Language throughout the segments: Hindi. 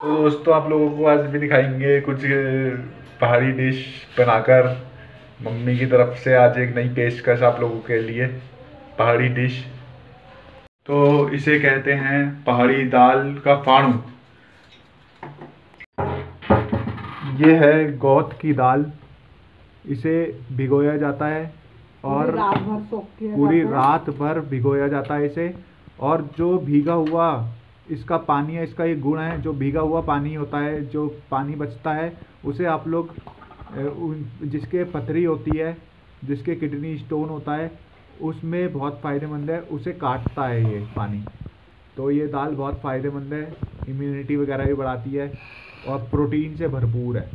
तो दोस्तों आप लोगों को आज भी दिखाएंगे कुछ पहाड़ी डिश बनाकर। मम्मी की तरफ से आज एक नई पेशकश आप लोगों के लिए, पहाड़ी डिश। तो इसे कहते हैं पहाड़ी दाल का फाणू। ये है गोट की दाल। इसे भिगोया जाता है और पूरी रात भर भिगोया जाता है इसे। और जो भीगा हुआ इसका पानी है, इसका ये गुण है, जो भीगा हुआ पानी होता है, जो पानी बचता है उसे आप लोग जिसके पथरी होती है, जिसके किडनी स्टोन होता है, उसमें बहुत फ़ायदेमंद है, उसे काटता है ये पानी। तो ये दाल बहुत फ़ायदेमंद है, इम्यूनिटी वगैरह भी बढ़ाती है और प्रोटीन से भरपूर है।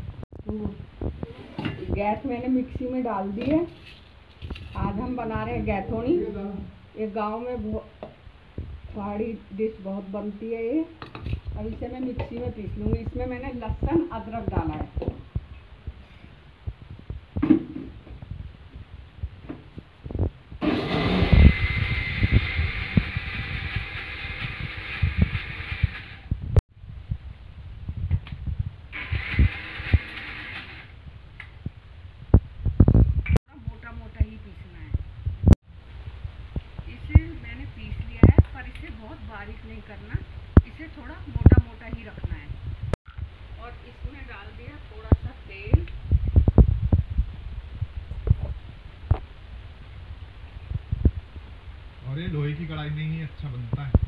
गैस मैंने मिक्सी में डाल दी है। आज हम बना रहे हैं गैथोनी। ये गांव में पहाड़ी डिश बहुत बनती है ये। अब इसे मैं मिक्सी में पीस लूँगी। इसमें मैंने लहसुन अदरक डाला है। मोटा मोटा ही पीसना है। इसे मैंने पीस लिया है, पर इसे बहुत बारीक नहीं करना, इसे थोड़ा मोटा मोटा ही रखना है। और इसमें डाल दिया थोड़ा सा तेल। और ये लोहे की कढ़ाई में ही अच्छा बनता है।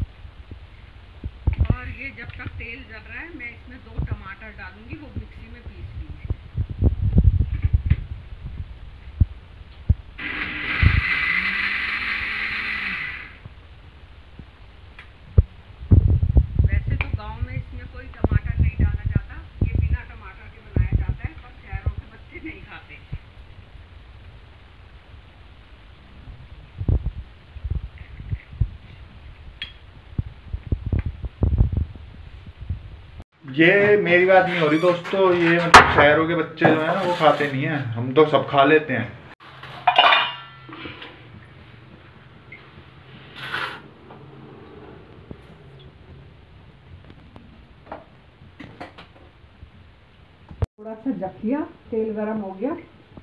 और ये जब तक तेल जल रहा है, मैं इसमें 2 टमाटर डालूंगी, वो मिक्सी में पीस ली है। वैसे तो गांव में इसमें कोई टमाटर नहीं डाला जाता, ये बिना टमाटर के बनाया जाता है, पर शहरों के बच्चे नहीं खाते। ये मेरी बात नहीं हो रही दोस्तों, ये मतलब शहरों के बच्चे जो है ना वो खाते नहीं है, हम तो सब खा लेते हैं। थोड़ा सा जखिया, तेल गरम हो गया।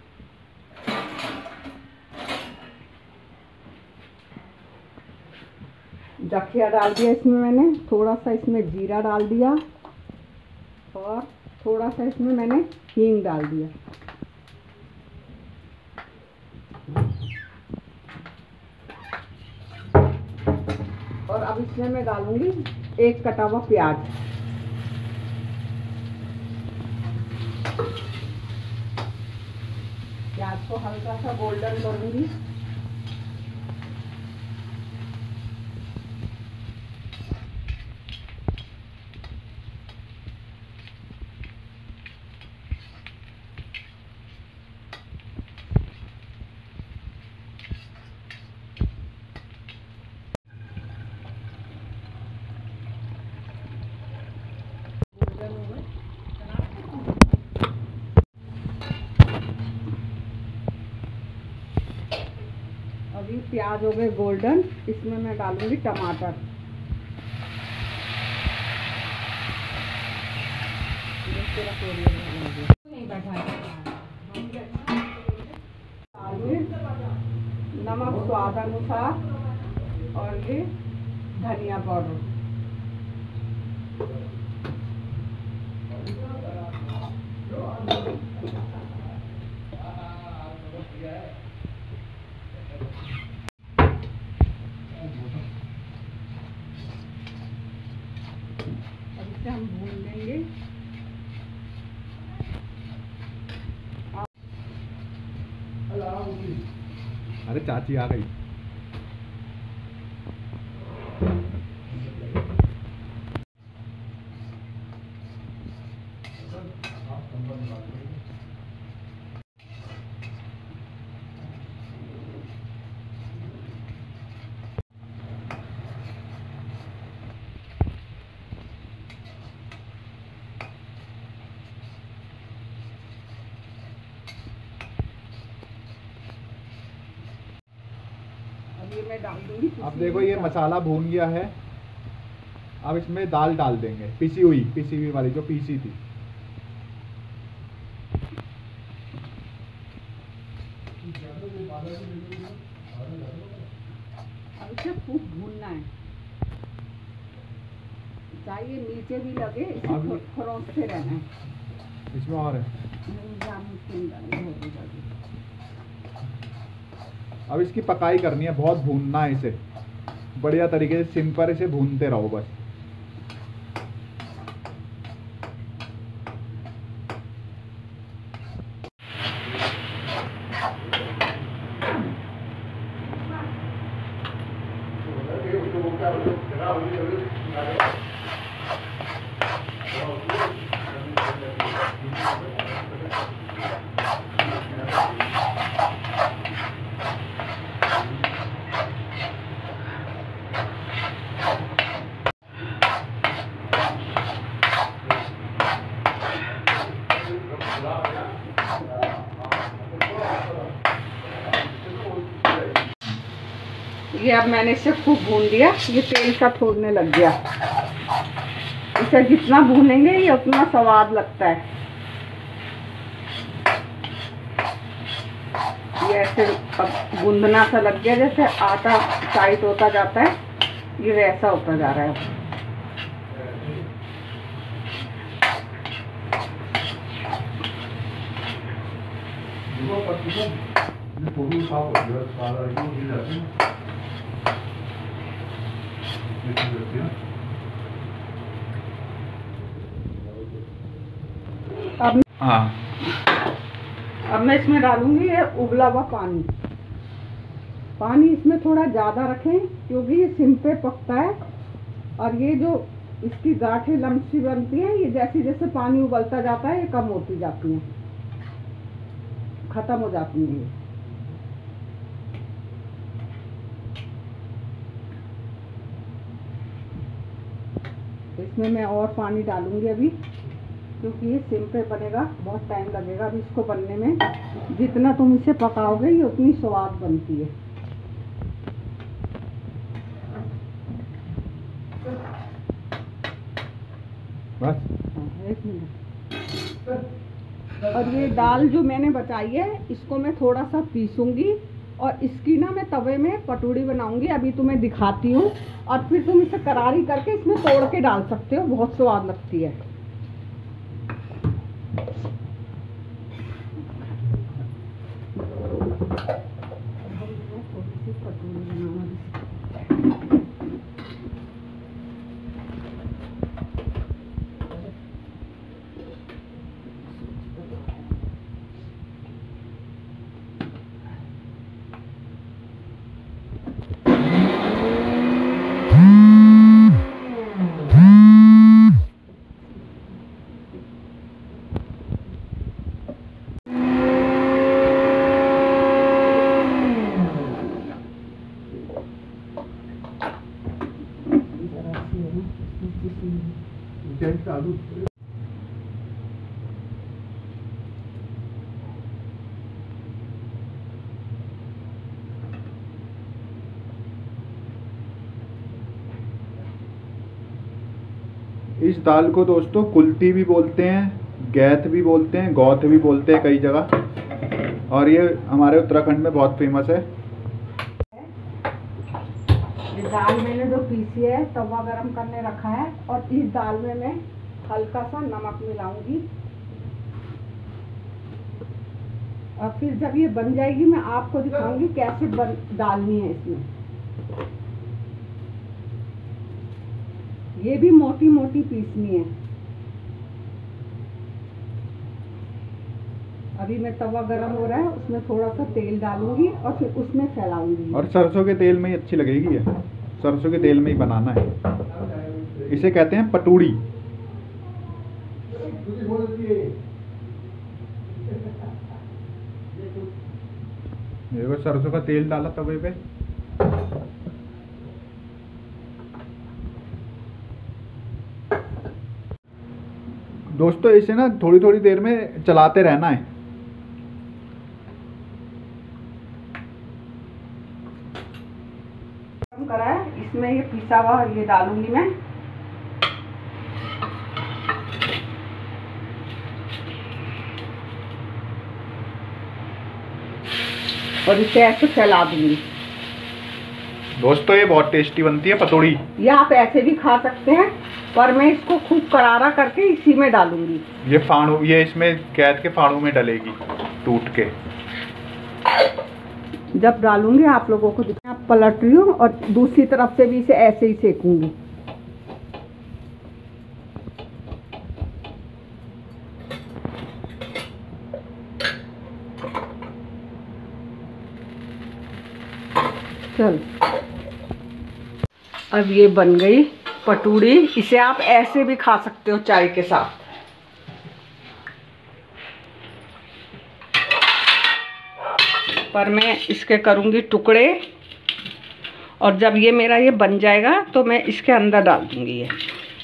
जखिया डाल दिया इसमें मैंने, थोड़ा सा इसमें जीरा डाल दिया और थोड़ा सा इसमें मैंने हींग डाल दिया। और अब इसमें मैं डालूंगी 1 कटा हुआ प्याज। प्याज को हल्का सा गोल्डन करूंगी। अभी प्याज हो गए गोल्डन, इसमें मैं डालूंगी टमाटर। नमक स्वाद अनुसार और ये धनिया पाउडर। अब इसे हम भून लेंगे। अरे चाची आ गई। ये मैं डाल दूंगी। अब देखो ये मसाला भून गया है। अब इसमें दाल डाल देंगे, पिसी हुई वाली जो पीसी थी। अब इसे खूब भूनना है, चाहिए नीचे भी लगे, इसे खरोंचते रहना है। इसमें और है, अब इसकी पकाई करनी है, बहुत भूनना है इसे, बढ़िया तरीके से सिम पर इसे भूनते रहो बस। ये अब मैंने इसे खूब भून लिया, ये तेल सा छोड़ने लग गया। इसे जितना भूनेंगे ये उतना स्वाद लगता है। ये ऐसे अब गूंदना सा लग गया, जैसे आटा टाइट होता जाता है, ये वैसा होता जा रहा है। अब हाँ, अब मैं इसमें डालूंगी ये उबला हुआ पानी। पानी इसमें थोड़ा ज़्यादा रखें क्योंकि ये सिम पे पकता है, और ये जो इसकी गांठें लम्स सी बनती हैं, ये जैसे जैसे पानी उबलता जाता है ये कम होती जाती हैं, ख़त्म हो जाती हैं। इसमें मैं और पानी डालूंगी अभी, क्योंकि ये सिम पे बनेगा, बहुत टाइम लगेगा अभी इसको बनने में। जितना तुम इसे पकाओगे ये उतनी स्वाद बनती है। बस 1 मिनट। और ये दाल जो मैंने बचाई है इसको मैं थोड़ा सा पीसूंगी, और इसकी ना मैं तवे में पटूड़ी बनाऊंगी, अभी तुम्हें दिखाती हूँ। और फिर तुम इसे करारी करके इसमें तोड़ के डाल सकते हो, बहुत स्वाद लगती है। इस दाल को दोस्तों कुल्थी भी बोलते हैं, गैथ भी बोलते हैं, गौथ भी बोलते हैं कई जगह, और ये हमारे उत्तराखंड में बहुत फेमस है। ये दाल मैंने जो पीसी है तवा गरम करने रखा है, और इस दाल में मैं हल्का सा नमक मिलाऊंगी, और फिर जब ये बन जाएगी मैं आपको दिखाऊंगी कैसे डालनी है इसमें। ये भी मोटी मोटी पीसनी है। अभी मैं तवा गरम हो रहा है, उसमें थोड़ा सा तेल डालूंगी और फिर उसमें फैलाऊंगी। और सरसों के तेल में ही अच्छी लगेगी ये, सरसों के तेल में ही बनाना है। इसे कहते हैं पटूड़ी। देखो सरसों का तेल डाला तवे पे, दोस्तों इसे ना थोड़ी थोड़ी देर में चलाते रहना है। करा है, इसमें ये पिसा हुआ ये डालूंगी मैं, और इसे ऐसे फैला दूंगी। दोस्तों ये बहुत टेस्टी बनती है पतोड़ी। ये आप ऐसे भी खा सकते हैं, पर मैं इसको खूब करारा करके इसी में डालूंगी। ये इसमें कैद के फाड़ू में डलेगी टूट के। जब डालूंगी आप लोगों को आप पलट रही हूँ और दूसरी तरफ से भी इसे ऐसे ही सेकूंगी। चल अब ये बन गई पटूड़ी। इसे आप ऐसे भी खा सकते हो चाय के साथ। पर मैं इसके करूंगी टुकड़े, और जब ये मेरा ये बन जाएगा तो मैं इसके अंदर डाल दूंगी ये।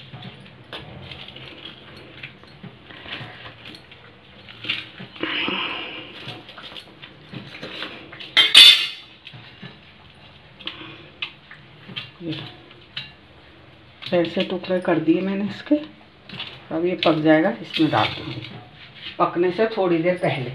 ऐसे टुकड़े कर दिए मैंने इसके। अब ये पक जाएगा, इसमें डाल दूंगी पकने से थोड़ी देर पहले।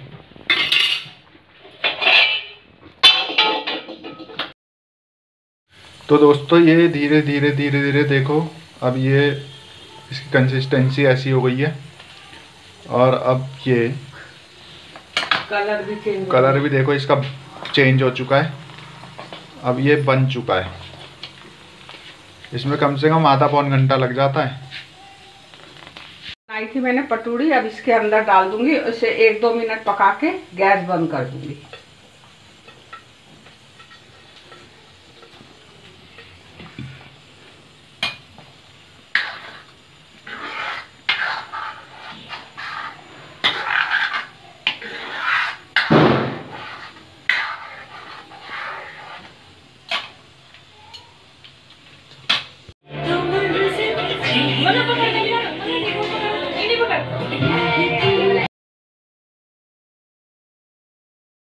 तो दोस्तों ये धीरे धीरे देखो, अब ये इसकी कंसिस्टेंसी ऐसी हो गई है। और अब ये कलर भी देखो इसका चेंज हो चुका है। अब ये बन चुका है। इसमें कम से कम आधा पौन घंटा लग जाता है। बनाई थी मैंने पटूड़ी, अब इसके अंदर डाल दूंगी। इसे 1-2 मिनट पका के गैस बंद कर दूंगी।